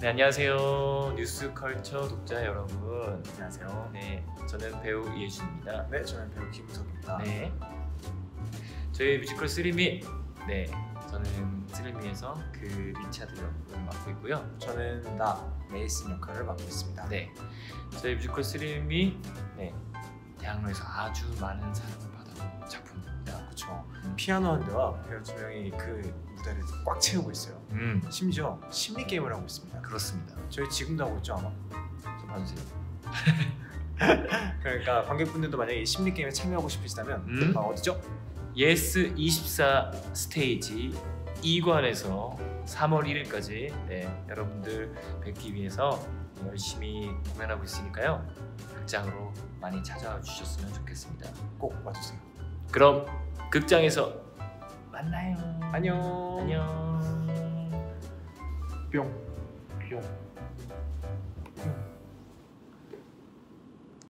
네, 안녕하세요. 뉴스컬처 독자 여러분. 안녕하세요. 네, 저는 배우 이혜준입니다. 네, 저는 배우 김우석입니다. 네, 저희 뮤지컬 쓰리미. 네, 저는 쓰리미에서 그 리차드 역을 맡고 있고요. 저는 나 메이슨 역할을 맡고 있습니다. 네, 저희 뮤지컬 쓰리미. 네, 대학로에서 아주 많은 사랑을 받아온 작품입니다. 그렇죠. 피아노 한 대와 배우 2명이 그 무대를 꽉 채우고 있어요. 심지어 심리 게임을 하고 있습니다. 그렇습니다. 저희 지금도 하고 있죠, 아마. 좀 봐주세요. 그러니까 관객분들도 만약에 이 심리 게임에 참여하고 싶으시다면 어디죠? 예스 24 스테이지 2관에서 3월 1일까지 여러분들 뵙기 위해서 열심히 공연하고 있으니까요. 극장으로 많이 찾아와 주셨으면 좋겠습니다. 꼭 와주세요. 그럼 극장에서 만나요. 안녕. 안녕. 뿅. 뿅.